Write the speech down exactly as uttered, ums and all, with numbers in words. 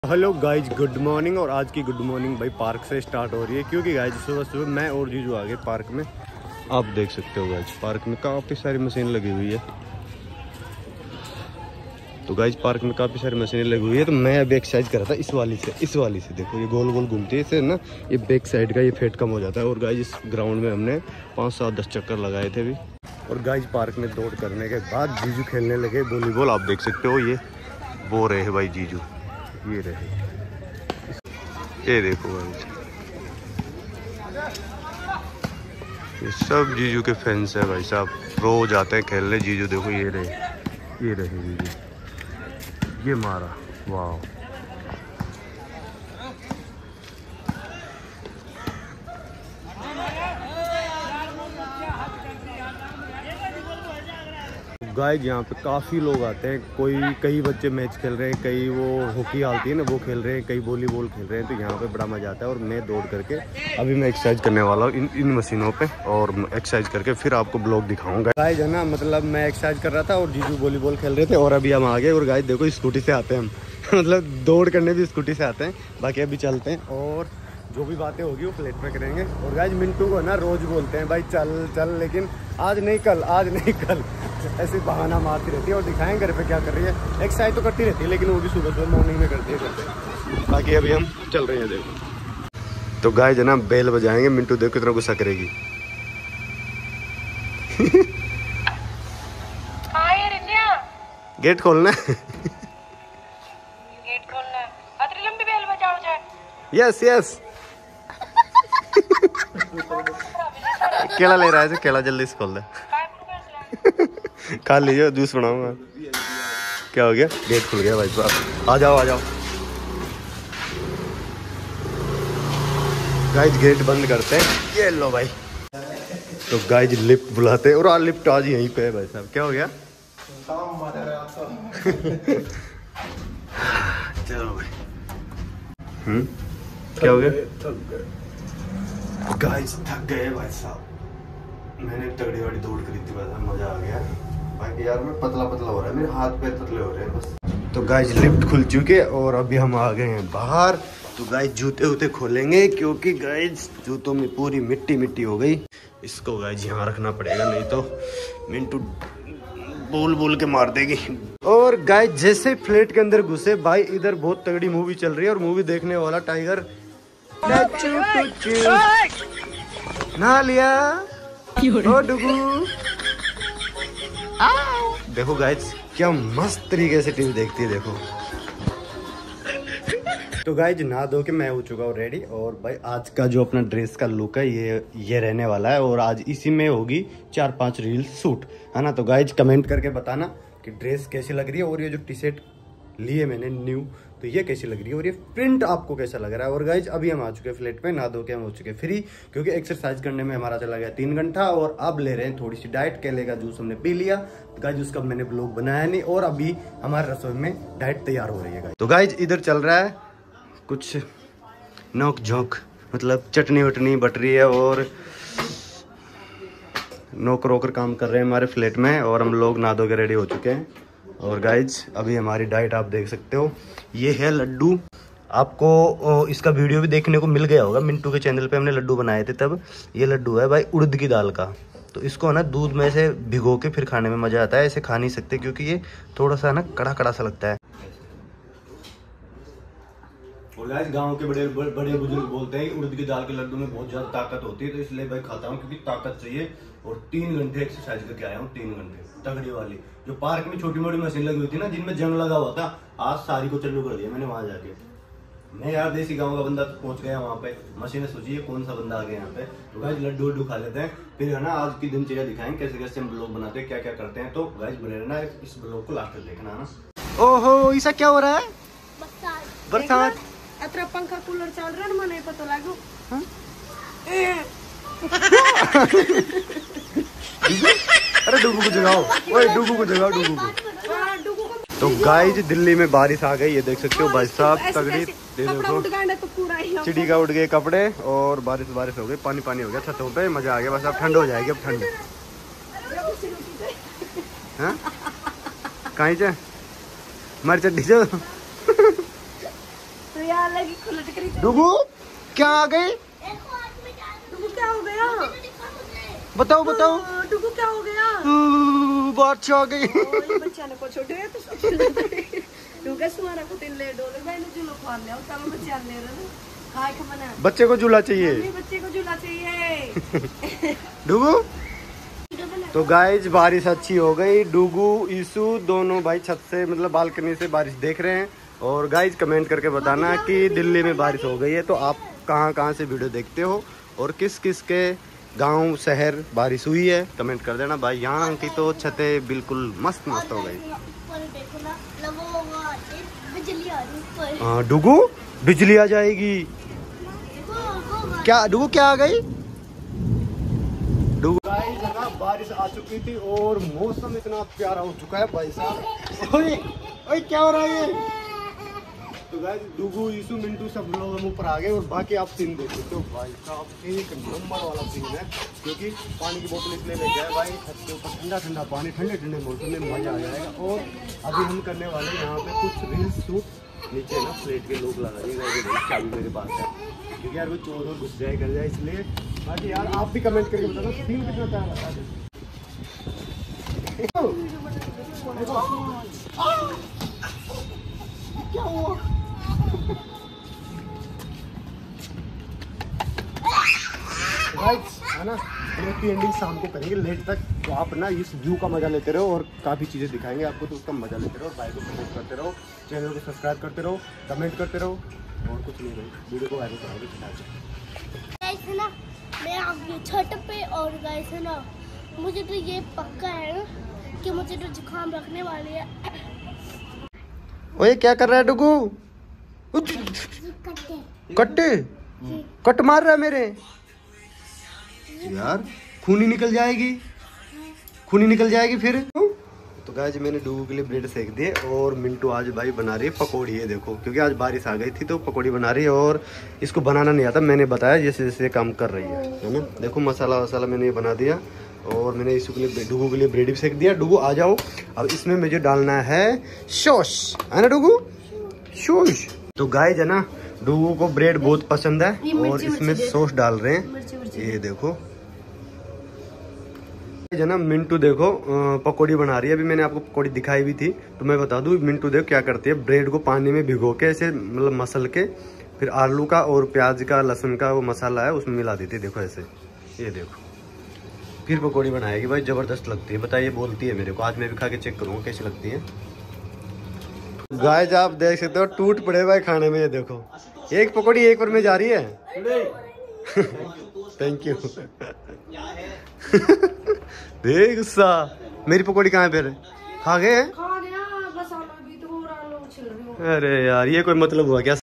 Hello guys, good morning. और आज की गुड मॉर्निंग भाई पार्क से स्टार्ट हो रही है, क्योंकि गाइज सुबह सुबह मैं और जीजू आ गए पार्क में। आप देख सकते हो गाइज पार्क में काफ़ी सारी मशीन लगी हुई है। तो गाइज पार्क में काफ़ी सारी मशीनें लगी हुई है। तो मैं अभी एक्सरसाइज कर रहा था इस वाली से इस वाली से देखो, ये गोल गोल घूमती है, इससे ना ये बैक साइड का ये फेट कम हो जाता है। और गाइज इस ग्राउंड में हमने पाँच सात दस चक्कर लगाए थे अभी। और गाइज पार्क में दौड़ करने के बाद जीजू खेलने लगे वॉलीबॉल। आप देख सकते हो ये वो रहे भाई जीजू, ये रहे, ये देखो भाई, ये सब जीजू के फैंस है भाई साहब, रोज आते हैं खेलने। जीजू देखो, ये रहे ये रहे जीजू, ये मारा, वाह। गाइस यहाँ पे काफ़ी लोग आते हैं, कोई कई बच्चे मैच खेल रहे हैं, कई वो हॉकी आती है ना वो खेल रहे हैं, कई वॉलीबॉल खेल रहे हैं। तो यहाँ पे बड़ा मज़ा आता है। और मैं दौड़ करके अभी मैं एक्सरसाइज करने वाला हूँ इन इन मशीनों पे, और एक्सरसाइज करके फिर आपको ब्लॉग दिखाऊंगा। गाइस है ना, मतलब मैं एक्सरसाइज कर रहा था और जीजू वॉलीबॉल खेल रहे थे, और अभी हम आ गए। और गाइस देखो स्कूटी से आते हैं हम मतलब दौड़ करने भी स्कूटी से आते हैं। बाकी अभी चलते हैं और जो भी बातें होगी वो फ्लैट पे करेंगे। और गाइस मिंटू को ना रोज बोलते हैं भाई चल चल, लेकिन आज नहीं कल, आज नहीं कल, ऐसे बहाना मारती रहती है। और दिखाएं घर पे क्या कर रही है। एक्सरसाइज तो करती रहती है, लेकिन वो भी सुबह सुबह मॉर्निंग में करती है करते। बाकी अभी हम चल रहे हैं देखो। तो गाइस है ना बेल बजाएंगे, मिंटू देखो कितना गुस्सा करेगी गेट खोलना गेट खोलना, अतरी लंबी बेल बजाओ जाए। यस यस केला ले रहा है, केला जल्दी से खोल दे खा लीजिए, जूस बनाऊंगा। क्या हो गया, गेट खुल गया भाई साहब, आ जाओ आ जाओ। गाइज गेट बंद करते हैं, ये लो भाई। तो गाइज लिफ्ट बुलाते हैं, और आज लिफ्ट आज यहीं पे है भाई साहब। क्या हो गया चलो भाई, हम्म क्या हो गया गाइस, थक गए भाई साहब। मैंने तगड़ी वाली दौड़ करी थी, मजा आ गया। बाकी यार मैं पतला पतला हो रहा है, मेरे हाथ पैर पतले हो रहे हैं बस। तो गाइस लिफ्ट खुल चुके और अभी हम आ गए हैं बाहर। तो गाइस जूते वूते खोलेंगे, क्योंकि गाइस जूतों में पूरी मिट्टी मिट्टी हो गई। इसको गाइस यहाँ रखना पड़ेगा, नहीं तो मिंटू बोल बोल के मार देगी। और गाइस जैसे फ्लैट के अंदर घुसे भाई, इधर बहुत तगड़ी मूवी चल रही है। और मूवी देखने वाला टाइगर ना लिया ओ डुगू। देखो गाइस क्या मस्त तरीके से टीवी देखती है, देखो। तो गाइस नहा धो के मैं हो चुका हूँ रेडी। और भाई आज का जो अपना ड्रेस का लुक है ये ये रहने वाला है, और आज इसी में होगी चार पांच रील शूट, है ना। तो गाइस कमेंट करके बताना कि ड्रेस कैसी लग रही है, और ये जो टी शर्ट ली है मैंने न्यू, तो ये कैसी लग रही है, और ये प्रिंट आपको कैसा लग रहा है। और गाइज अभी हम आ चुके हैं फ्लैट पे, नहा धो के हम हो चुके फ्री, क्योंकि एक्सरसाइज करने में हमारा चला गया तीन घंटा। और अब ले रहे हैं थोड़ी सी डाइट, केले का जूस हमने पी लिया। तो गाइज उसका मैंने ब्लॉग बनाया नहीं, और अभी हमारे रसोई में डाइट तैयार हो रही है गाइज। तो गाइज इधर चल रहा है कुछ नोक झोंक, मतलब चटनी वटनी बट रही है, और नौकर वोकर काम कर रहे हैं हमारे फ्लैट में। और हम लोग नहा धो के रेडी हो चुके हैं। और गाइज अभी हमारी डाइट आप देख सकते हो, ये है लड्डू। आपको इसका वीडियो भी देखने को मिल गया होगा, मिंटू के चैनल पे हमने लड्डू बनाए थे तब। ये लड्डू है भाई उड़द की दाल का। तो इसको ना दूध में से भिगो के फिर खाने में मजा आता है। ऐसे खा नहीं सकते, क्योंकि ये थोड़ा सा ना कड़ा कड़ा सा लगता है। और गाइस गांव के बड़े बड़े बुजुर्ग बोलते हैं उड़द की दाल के लड्डू में बहुत ज्यादा ताकत होती है, तो इसलिए भाई खाता हूँ, क्योंकि ताकत चाहिए। और तीन घंटे एक्सरसाइज करके आया हूँ, तीन घंटे तगड़ी वाली। जो पार्क में छोटी मोटी मशीन लगी हुई थी ना, जिनमें जंग लगा हुआ था, आज सारी को चालू कर दिया मैंने वहां जाके। मैं यार देसी गांव का बंदा पहुंच गया वहां पे, मशीनें सोचिए कौन सा बंदा आ गया यहाँ पे। तो गाइस लड्डू वड्डू खा लेते हैं, फिर है ना आज की दिनचर्या दिखाएंगे कैसे कैसे हम ब्लॉग बनाते हैं, क्या क्या करते हैं। तो गाइस बने रहना, इस ब्लॉग को लास्ट तक देखना ना। ओहो ऐसा क्या हो रहा है, बरसात अतरा पंखा कूलर चल रहा है, मने पता लागो। अरे डुगू को जगाओ, ओए डुगू को जगाओ, डुगू को। तो गाइस दिल्ली में बारिश आ गई, ये देख सकते हो भाई साहब तगड़ी। देखो चिड़ी का उड़ गए कपड़े, और बारिश बारिश हो गई, पानी पानी हो गया छतों पे, मजा आ गया। बस अब ठंड हो जाएगी, अब ठंड कहीं से मर चड्डी से तो यार लगी खुलट करी। डुगू क्या आ गई? डुगू क्या हो गया? बताओ बताओ। डुगू क्या हो गया? बादशाह आ गई। बच्चा ने को छोटे है तो डुगू सुमारा को तिल ले डोले भाई ने जुलो खा लिया तब बच्चा ले रहा खाए के बना। बच्चे को झूला चाहिए। बच्चे को झूला चाहिए। डुगू तो गाइज बारिश अच्छी हो गई। डुगू ईसू दोनों भाई छत से मतलब बालकनी से बारिश देख रहे हैं। और गाइज कमेंट करके बताना कि दिल्ली में बारिश हो गई है तो आप कहाँ कहाँ से वीडियो देखते हो और किस किस के गांव शहर बारिश हुई है कमेंट कर देना भाई। यहाँ की तो छतें बिल्कुल मस्त मस्त हो गई। हाँ डुगू बिजली आ जाएगी। क्या डुगू क्या आ गई? डुगू गाइस है ना बारिश आ चुकी थी और मौसम इतना प्यारा हो चुका है भाई साहब। ओए ओए क्या हो रहा है ये? तो गाइस डुगू ईसू मिंटू सब लोग हम ऊपर आ गए और बाकी आप सीन देख सकते हो भाई साहब एक नंबर वाला सीन है। क्योंकि पानी की बोतल इसलिए ले गया भाई छत के ऊपर ठंडा ठंडा पानी ठंडे ठंडे मौसम में मजा आ जाएगा। और अभी हम करने वाले यहाँ पे कुछ रील्स शूट। नीचे ना प्लेट के लोग लगाइएगा चाबी मेरे पास है क्योंकि यार वो चोर और घुस जाए कर जाए इसलिए। बाकी यार आप भी कमेंट करके बताना सीन कितना प्यारा लगा। क्या हुआ? है ना की एंडिंग शाम को करेंगे लेट तक। तो आप ना इस व्यू का मजा लेते रहो और काफ़ी चीज़ें दिखाएंगे आपको तो उसका मजा लेते रहो। भाई को सपोर्ट करते रहो चैनल को सब्सक्राइब करते रहो कमेंट करते रहो और कुछ नहीं भाई वीडियो को वायरल कराओगे। गाइस है ना मैं आ गई छत पे और गाइस है ना मुझे तो ये पक्का है ना कि मुझे तो जुकाम रखने वाली है। ओए क्या कर रहा है डुगू? कट्टे कट मार रहा है मेरे यार। खूनी निकल जाएगी खूनी निकल जाएगी फिर। तो गाइस मैंने डुगू के लिए ब्रेड सेक दिए और मिंटू आज भाई बना रही है पकौड़ी है देखो। क्योंकि आज बारिश आ गई थी तो पकौड़ी बना रही है और इसको बनाना नहीं आता मैंने बताया जैसे जैसे काम कर रही है है ना। देखो मसाला वसाला मैंने ये बना दिया और मैंने इसके लिए डुगू के लिए ब्रेड भी सेक दिया। डुगू आ जाओ अब इसमें मुझे डालना है सॉस है ना डुगू सॉस। तो गाइस है ना डुगू को ब्रेड बहुत पसंद है और इसमें सॉस डाल रहे हैं ये देखो। है ना मिंटू देखो पकौड़ी बना रही है। अभी मैंने आपको पकौड़ी दिखाई भी थी तो मैं बता दूं मिंटू देखो क्या करती है ब्रेड को पानी में भिगो के ऐसे मतलब मसल के फिर आलू का और प्याज का लहसुन का वो मसाला है उसमें मिला देती है देखो ऐसे। ये देखो फिर पकौड़ी बनाएगी भाई जबरदस्त लगती है। बताइए बोलती है मेरे को आज मैं भी खा के चेक करूँगा कैसी लगती है। गाइस आप देख सकते हो टूट पड़े भाई खाने में। ये देखो एक पकौड़ी एक बार में जा रही है। Thank you. देख गुस्सा मेरी पकौड़ी कहाँ है फिर खा गए? खा गया बस आलू भी तो और आलू छिल रहे हो। अरे यार ये कोई मतलब हुआ क्या?